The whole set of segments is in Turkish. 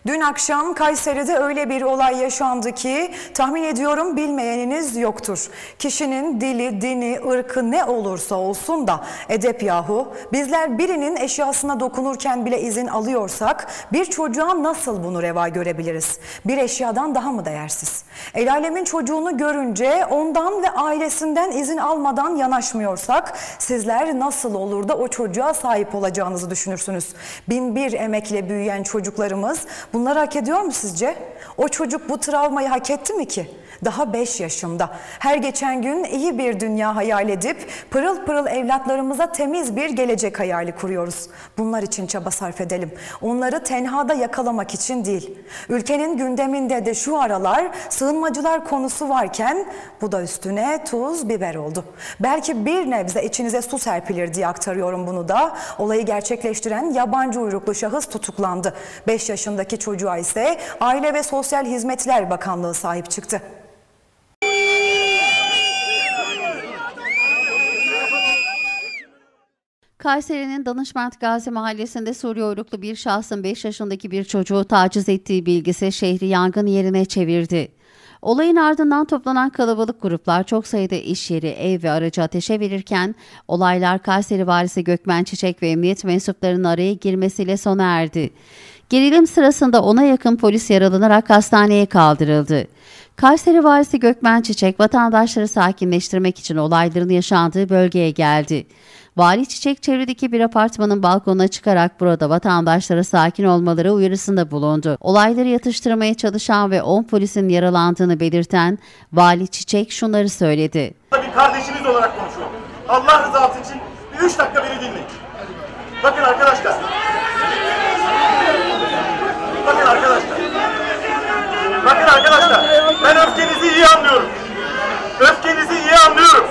Dün akşam Kayseri'de öyle bir olay yaşandı ki tahmin ediyorum bilmeyeniniz yoktur. Kişinin dili, dini, ırkı ne olursa olsun da edep yahu. Bizler birinin eşyasına dokunurken bile izin alıyorsak bir çocuğa nasıl bunu reva görebiliriz? Bir eşyadan daha mı değersiz? El alemin çocuğunu görünce ondan ve ailesinden izin almadan yanaşmıyorsak sizler nasıl olur da o çocuğa sahip olacağınızı düşünürsünüz? Bin bir emekle büyüyen çocuklarımız bunları hak ediyor mu sizce? O çocuk bu travmayı hak etti mi ki? Daha 5 yaşında. Her geçen gün iyi bir dünya hayal edip pırıl pırıl evlatlarımıza temiz bir gelecek hayali kuruyoruz. Bunlar için çaba sarf edelim. Onları tenhada yakalamak için değil. Ülkenin gündeminde de şu aralar sığınmacılar konusu varken bu da üstüne tuz biber oldu. Belki bir nebze içinize su serpilir diye aktarıyorum bunu da. Olayı gerçekleştiren yabancı uyruklu şahıs tutuklandı. 5 yaşındaki çocuğa ise Aile ve Sosyal Hizmetler Bakanlığı sahip çıktı. Kayseri'nin Danışment Gazi Mahallesi'nde Suriye uyruklu bir şahsın 5 yaşındaki bir çocuğu taciz ettiği bilgisi şehri yangın yerine çevirdi. Olayın ardından toplanan kalabalık gruplar çok sayıda iş yeri, ev ve aracı ateşe verirken olaylar Kayseri Valisi Gökmen Çiçek ve emniyet mensuplarının araya girmesiyle sona erdi. Gerilim sırasında 10'a yakın polis yaralanarak hastaneye kaldırıldı. Kayseri Valisi Gökmen Çiçek vatandaşları sakinleştirmek için olayların yaşandığı bölgeye geldi. Vali Çiçek çevredeki bir apartmanın balkonuna çıkarak burada vatandaşlara sakin olmaları uyarısında bulundu. Olayları yatıştırmaya çalışan ve 10 polisin yaralandığını belirten Vali Çiçek şunları söyledi. Bir kardeşiniz olarak konuşuyorum. Allah rızası için bir 3 dakika beni dinleyin. Bakın arkadaşlar. Bakın arkadaşlar. Bakın arkadaşlar. Ben öfkenizi iyi anlıyorum. Öfkenizi iyi anlıyorum.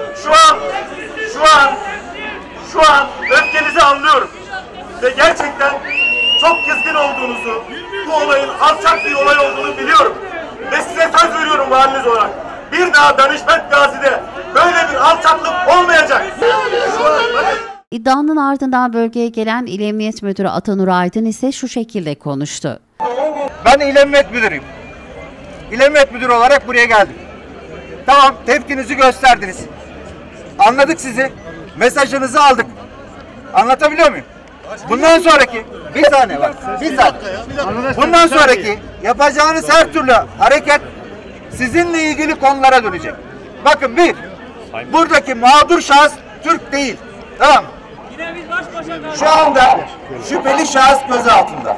Şu an öfkenizi anlıyorum. Ve gerçekten çok kızgın olduğunuzu, bu olayın alçak bir olay olduğunu biliyorum. Ve size söz veriyorum valiniz olarak. Bir daha Danışment Gazi'de böyle bir alçaklık olmayacak. İddianın ardından bölgeye gelen İl Emniyet Müdürü Atanur Aydın ise şu şekilde konuştu. Ben İl Emniyet Müdürüyüm. İl Emniyet Müdürü olarak buraya geldim. Tamam, tepkinizi gösterdiniz. Anladık sizi. Mesajınızı aldık. Anlatabiliyor muyum? Bundan sonraki bir saniye. Bundan sonraki yapacağınız her türlü hareket sizinle ilgili konulara dönecek. Bakın buradaki mağdur şahıs Türk değil. Tamam. Şu anda şüpheli şahıs gözaltında.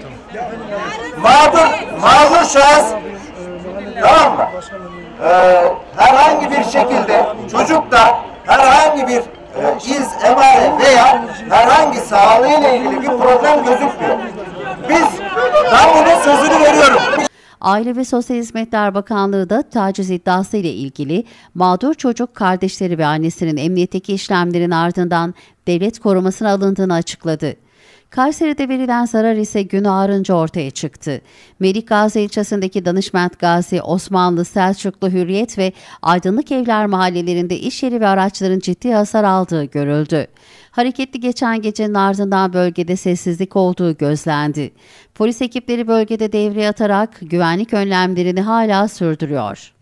Mağdur şahıs, tamam mı? Herhangi bir şekilde çocukta herhangi bir iz, emare veya herhangi sağlığıyla ilgili bir problem gözükmüyor. Ben bunun sözünü veriyorum. Aile ve Sosyal Hizmetler Bakanlığı da taciz iddiası ile ilgili mağdur çocuk kardeşleri ve annesinin emniyetteki işlemlerin ardından devlet korumasına alındığını açıkladı. Kayseri'de verilen zarar ise gün ağarınca ortaya çıktı. Melikgazi ilçesindeki Danışment Gazi, Osmanlı, Selçuklu, Hürriyet ve Aydınlık Evler mahallelerinde iş yeri ve araçların ciddi hasar aldığı görüldü. Hareketli geçen gecenin ardından bölgede sessizlik olduğu gözlendi. Polis ekipleri bölgede devreye atarak güvenlik önlemlerini hala sürdürüyor.